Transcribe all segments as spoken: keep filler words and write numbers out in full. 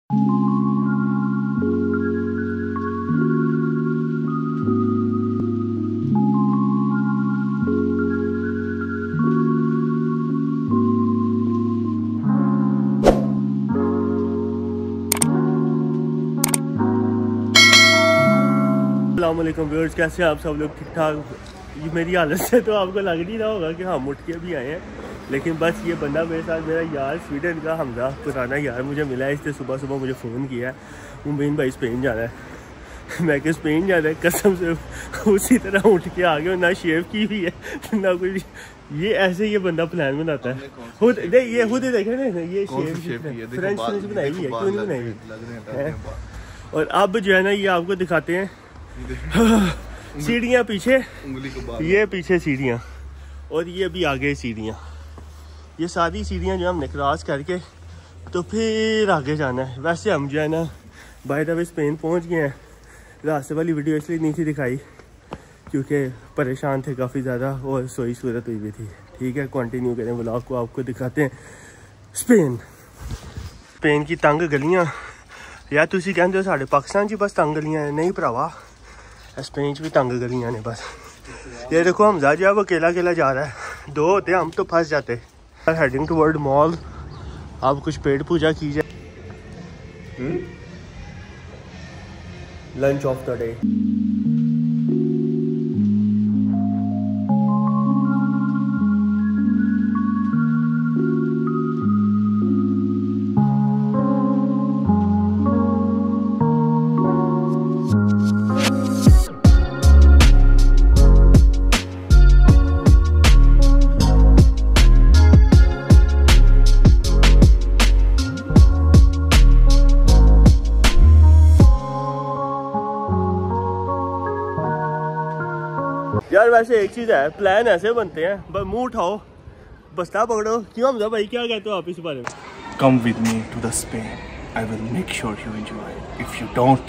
अस्सलाम वालेकुम व्यूअर्स, कैसे हैं आप सब लोग? ठीक ठाक? ये मेरी हालत से तो आपको लग नहीं रहा होगा कि हम उठ के भी आए हैं, लेकिन बस ये बंदा मेरे साथ, मेरा यार स्वीडन का हमजा, पुराना यार मुझे मिला है। इसने सुबह सुबह मुझे फ़ोन किया है, मुबीन भाई स्पेन जाना है। मैं कि स्पेन जाना है? कसम से उसी तरह उठ के आ गया, ना शेव की हुई है ना कुछ। ये ऐसे ये बंदा प्लान बनाता है खुद। नहीं, ये खुद ही देखे ना, ये शेव फ्रेंच फ्रेंच बनाई हुई है, क्यों नहीं बनाई हुई? और अब जो है ना, ये आपको दिखाते हैं सीढ़ियाँ पीछे, ये पीछे सीढ़ियाँ और ये भी आगे सीढ़ियाँ। ये सारी सीढ़ियाँ जो हमने क्रॉस करके तो फिर आगे जाना है। वैसे हम जो है ना बाय द वे स्पेन पहुँच गए हैं। रास्ते वाली वीडियो इसलिए नहीं थी दिखाई क्योंकि परेशान थे काफ़ी ज़्यादा और सोई सूरत हुई भी थी। ठीक है, कंटिन्यू करें व्लॉग को, आपको दिखाते हैं स्पेन। स्पेन की तंग गलियाँ, या तुसी कहते हो साढ़े पाकिस्तान की बस तंग गलियाँ नहीं भरावा, स्पेन भी तंग गलियाँ ने बस। ये देखो हमजा जो है वो अकेला अकेला जा रहा है, दो होते हम तो फंस जाते। Heading toward mall. अब कुछ पेट पूजा की जाए। Lunch of the day. यार वैसे एक चीज़ है, प्लान ऐसे बनते हैं, बस मुंह उठाओ बस्ता पकड़ो। क्यों हमजा भाई, क्या कहते हो आप इस बारे में? Come with me to the Spain. I will make sure you enjoy. If you don't,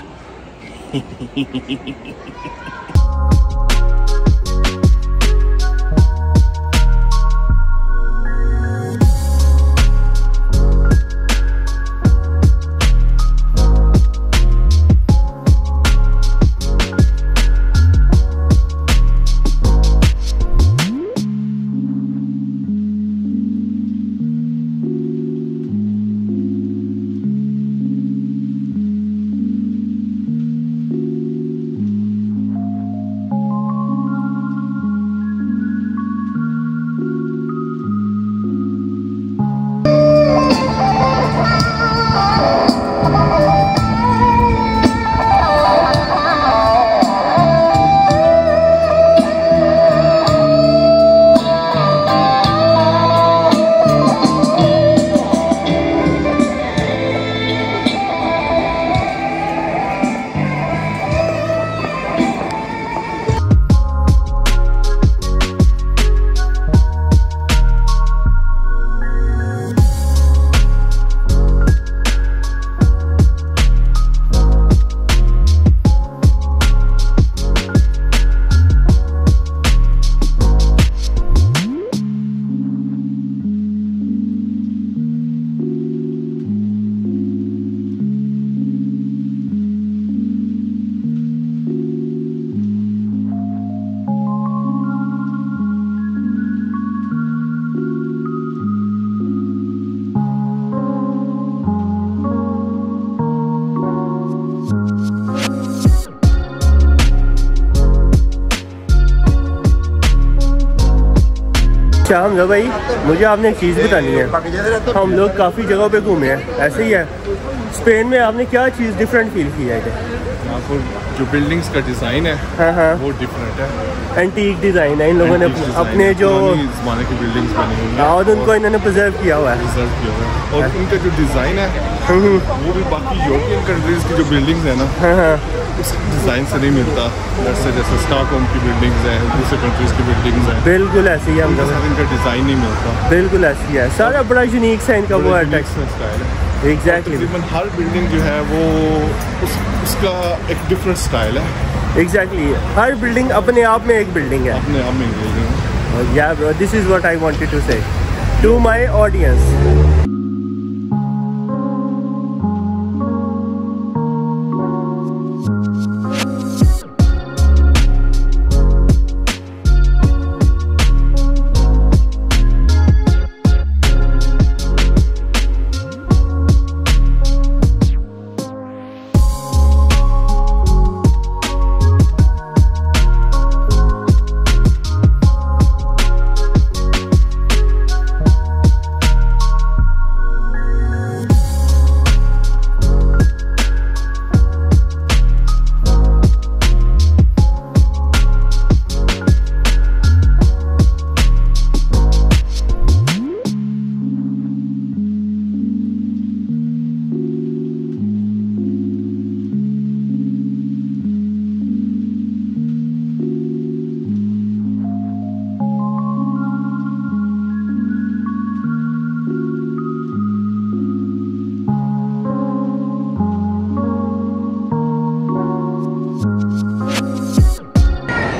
अच्छा हमजा भाई, मुझे आपने एक चीज़ बतानी है। हम लोग काफ़ी जगहों पे घूमे हैं, ऐसे ही है। स्पेन में आपने क्या चीज़ डिफरेंट फील की है? यहाँ पर जो बिल्डिंग्स का डिज़ाइन है, हाँ हाँ, वो डिफरेंट है। एंटीक डिज़ाइन है। इन लोगों ने अपने जो ज़माने की बिल्डिंग्स बनी हुई है और उनको इन्होंने प्रिजर्व किया हुआ है। प्रिजर्व किया हुआ है। और इनका जो डिज़ाइन है वो भी बाकी यूरोपियन कंट्रीज़ की जो बिल्डिंग्स है ना, हाँ हाँ, उस डिज़ाइन से नहीं मिलता। जैसे जैसे स्टॉकहोम की बिल्डिंग्स हैं, दूसरे कंट्रीज़ की बिल्डिंग्स हैं, बिल्कुल ऐसी है। हम इनका डिज़ाइन नहीं मिलता, बिल्कुल ऐसी है। सारा बड़ा यूनिक सा इनका वो स्टाइल है। एग्जैक्टली, तकरीबन हर बिल्डिंग जो है वो उस, उसका एक डिफरेंट स्टाइल है। एग्जैक्टली, हर बिल्डिंग अपने आप में एक बिल्डिंग है, अपने आप में एक बिल्डिंग है। या bro, this is what I wanted to say to my audience.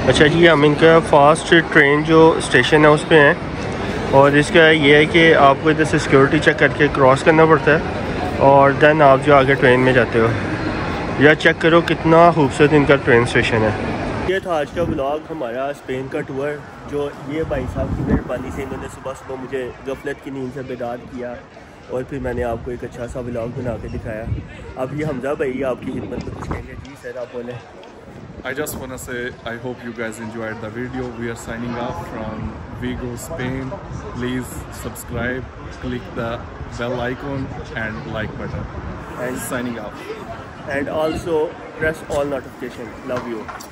अच्छा जी, हम इनका फास्ट ट्रेन जो स्टेशन है उस पर हैं और इसका ये है कि आपको इधर से सिक्योरिटी चेक करके क्रॉस करना पड़ता है और देन आप जो आगे ट्रेन में जाते हो। या चेक करो कितना खूबसूरत इनका ट्रेन स्टेशन है। ये था आज का व्लॉग हमारा स्पेन का टूर, जो ये भाई साहब की मेहरबानी से इन्होंने सुबह सुबह मुझे गफलत की नींद से बेदार किया और फिर मैंने आपको एक अच्छा सा व्लॉग बना के दिखाया। अब ये हमजा भाई आपकी खिदमत में कुछ कहेंगे। जी सर, आप बोलें। I just want to say I hope you guys enjoyed the video. We are signing off from Vigo, Spain. Please subscribe, click the bell icon and like button. And signing off. And also press all notification. Love you.